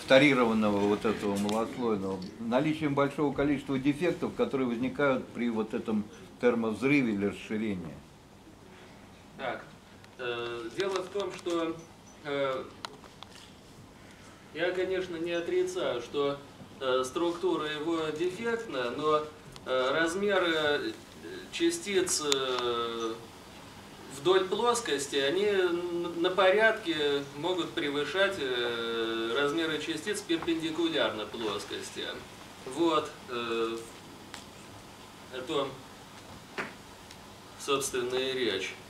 тарированного вот этого малослойного, наличием большого количества дефектов, которые возникают при вот этом термовзрыве или расширении. Так, дело в том, что я, конечно, не отрицаю, что структура его дефектна, но размеры частиц вдоль плоскости, они на порядке могут превышать размеры частиц перпендикулярно плоскости. Вот, о том, собственно, и речь.